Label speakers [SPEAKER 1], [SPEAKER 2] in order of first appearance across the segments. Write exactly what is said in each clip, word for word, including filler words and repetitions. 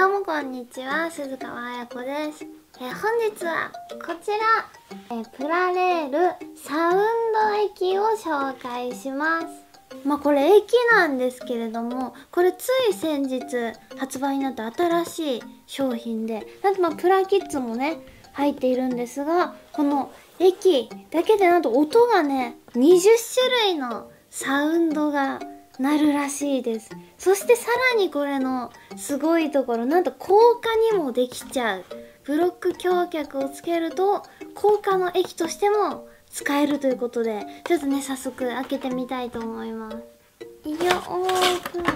[SPEAKER 1] どうもこんにちは、鈴川彩子です。えー、本日はこちら、えー、プラレールサウンド駅を紹介します。まあこれ駅なんですけれども、これつい先日発売になった新しい商品で、なんとまあプラキッズもね入っているんですが、この駅だけでなんと音がねにじゅっしゅるいのサウンドがなるらしいです。そしてさらにこれのすごいところ、なんと高架にもできちゃう。ブロック橋脚をつけると高架の駅としても使えるということで、ちょっとね早速開けてみたいと思います。いいよ、オープン。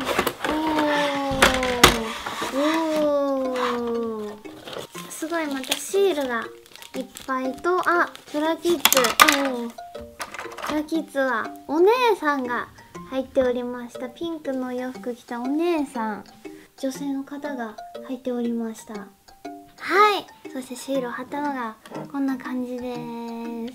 [SPEAKER 1] おーおー、すごい、またシールがいっぱいと、あ、プラキッズ、おープラキッズはお姉さんが入っておりました。ピンクのお洋服着たお姉さん、女性の方が入っておりました。はい、そしてシールを貼ったのがこんな感じです。よいしょ。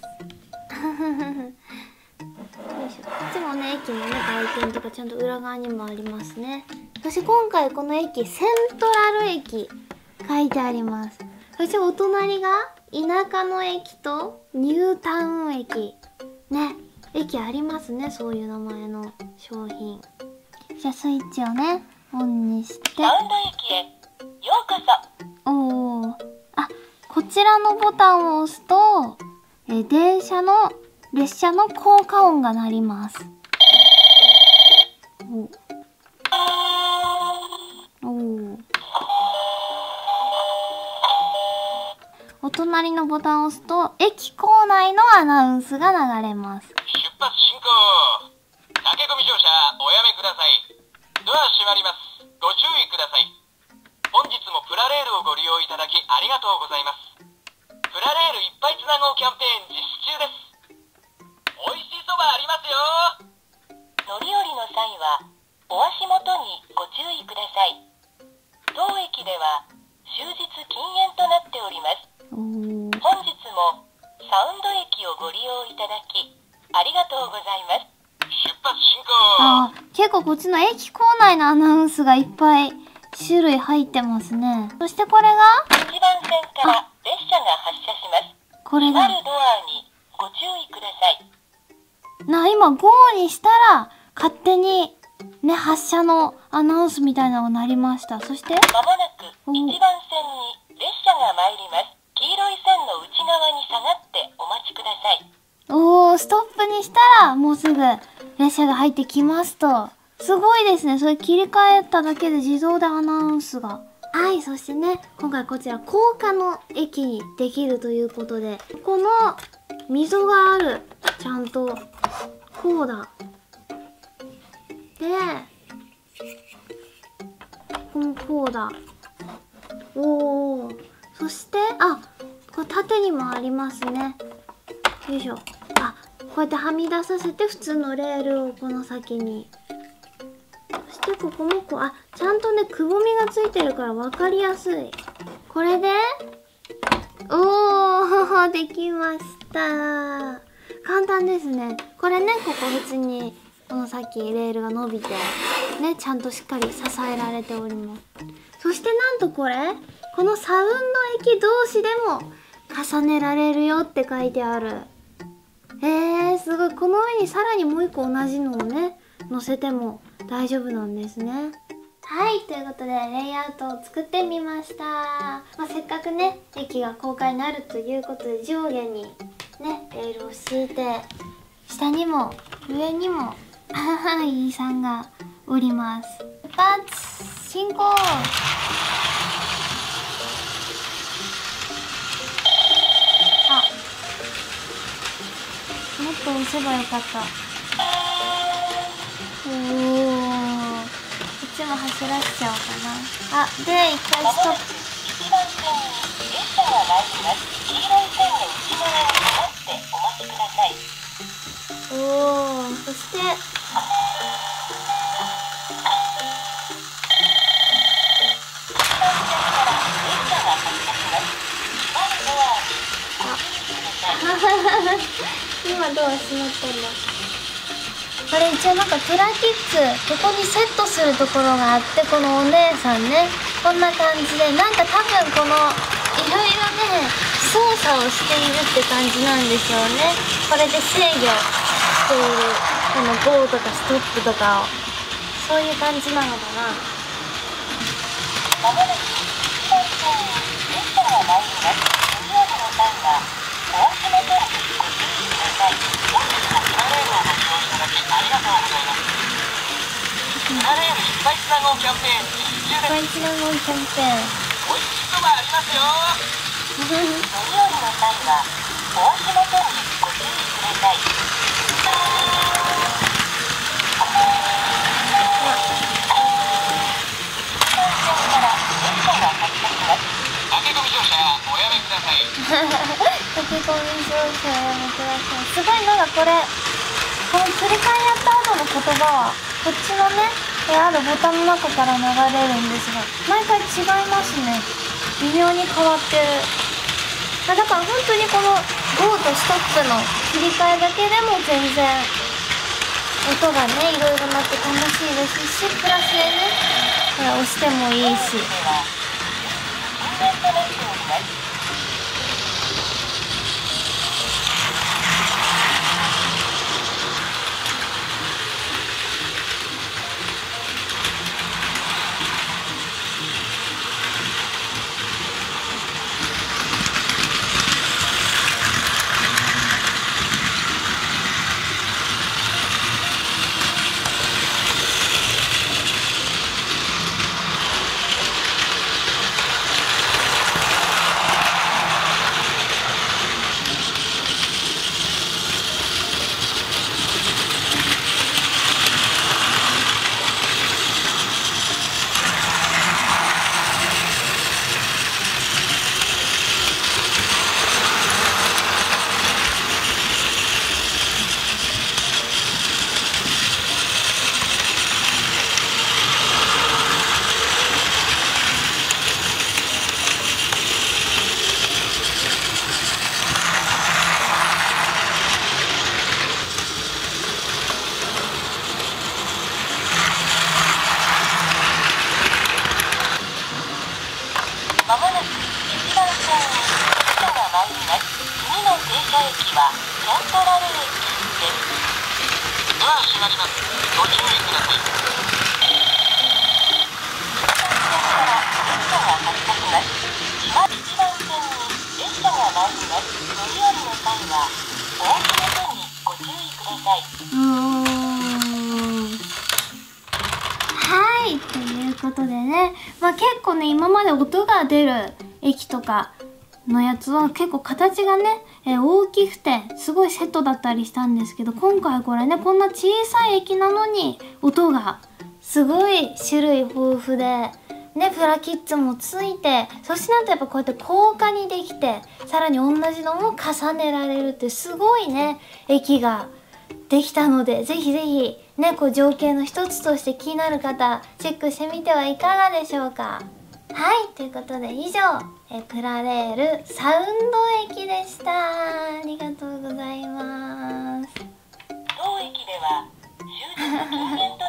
[SPEAKER 1] こっちもね、駅のね外見とかちゃんと裏側にもありますね。そして今回この駅、セントラル駅書いてあります。そしてお隣が田舎の駅とニュータウン駅ね、駅ありますね、そういう名前の商品。じゃあスイッチをねオンにして、
[SPEAKER 2] サウンド駅へようこそ。
[SPEAKER 1] おー、あ、こちらのボタンを押すとえ電車の列車の効果音が鳴ります。おお、お隣のボタンを押すと駅構内のアナウンスが流れます。
[SPEAKER 2] 出発進行。駆け込み乗車おやめください。ドア閉まります。ご注意ください。本日もプラレールをご利用いただきありがとうございます。プラレールいっぱいつなごうキャンペーン実施中です。美味しいそばありますよ。乗り降りの際はお足元にご注意ください。当駅では終日禁煙となっております。本日もサウンド駅をご利用いただきありがとうございます。出発進行。
[SPEAKER 1] あ、結構こっちの駅構内のアナウンスがいっぱい種類入ってますね。そしてこれが
[SPEAKER 2] いちばん線から列車が発車します。
[SPEAKER 1] これだ。
[SPEAKER 2] 閉まるドアにご注意ください。
[SPEAKER 1] な、今ゴーにしたら勝手にね発車のアナウンスみたいなのが鳴りました。そして
[SPEAKER 2] まもなくいちばん線に列車が参ります。黄色い線の内側に下がってお待ちください。
[SPEAKER 1] おー、ストップにしたらもうすぐ列車が入ってきますと。すごいですね。それ切り替えただけで自動でアナウンスが。はい、そしてね、今回こちら高架の駅にできるということで、この溝がある。ちゃんとこうだ。で、このこうだ。おー、そしてあ、これ縦にもありますね。よいしょ。あ、こうやってはみ出させて普通のレールをこの先に。そしてここもこう、あ、ちゃんとねくぼみがついてるから分かりやすい。これでおー、できました。簡単ですね。これね、ここ普通にこの先レールが伸びてね、ちゃんとしっかり支えられております。そしてなんとこれ、このサウンド駅同士でも重ねられるよって書いてある。えー、すごい。この上にさらにもう一個同じのをね乗せても大丈夫なんですね。はい、ということでレイアウトを作ってみました。まあ、せっかくね駅が高架になるということで、上下にねレールを敷いて、下にも上にもイーさんがおります。出発進行。あ、もっと押せばよかった。おー、こっちも走らせちゃおうかな。あ、で、一回ストップ。
[SPEAKER 2] いちばん線に列車が参ります。黄色い線の内側に下がってお待ちください。
[SPEAKER 1] おー、そして今ドア閉まったんだ。 これ一応なんかプラキッズここにセットするところがあって、このお姉さんねこんな感じで、なんか多分このいろいろね操作をしているって感じなんでしょうね。これで制御しているこの ゴー とかストップとかを、そういう感じなのかな。
[SPEAKER 3] まもなく一番線に列車が参ります。ご利用の際はお足元にご注意ください。
[SPEAKER 2] 本日もプラレールをご利用いただきありがとうございます。プラレールいっぱいつなごうキャンペーン実施中です。
[SPEAKER 1] いっぱいつなごうキャンペーン。
[SPEAKER 2] 美味しいそばありますよ。
[SPEAKER 3] 乗り降りの際はお足元にご注意ください。
[SPEAKER 2] 駆け込み乗車おやめください。
[SPEAKER 1] 駆け込み乗車をやめください。すごいなんかこれ、この釣り替えやった後の言葉はこっちのねあるボタンの中から流れるんですが、毎回違いますね。微妙に変わってる。だから本当にこの ゴー とストップの切り替えだけでも全然音がねいろいろなって楽しいですし、プラスでねこれ押してもいいし。
[SPEAKER 3] まもなく一番線に列車が参ります。次の停車駅はキャントラル駅です。
[SPEAKER 2] ドア閉まります。ご注意ください。
[SPEAKER 3] 一番線から列車が参ります。乗り降りの際はお足元にご注意ください。
[SPEAKER 1] うーんはい、ということでね、まあ結構ね今まで音が出る駅とかのやつは結構形がね、えー、大きくてすごいセットだったりしたんですけど、今回これねこんな小さい駅なのに音がすごい種類豊富でね、プラキッズもついて、そしてなんとやっぱこうやって高架にできて、さらに同じのも重ねられるってすごいね駅ができたので、ぜひぜひねこう情景の一つとして気になる方チェックしてみてはいかがでしょうか。はい、ということで以上えプラレールサウンド駅でした。ありがとうございます。
[SPEAKER 3] 当駅では終日近辺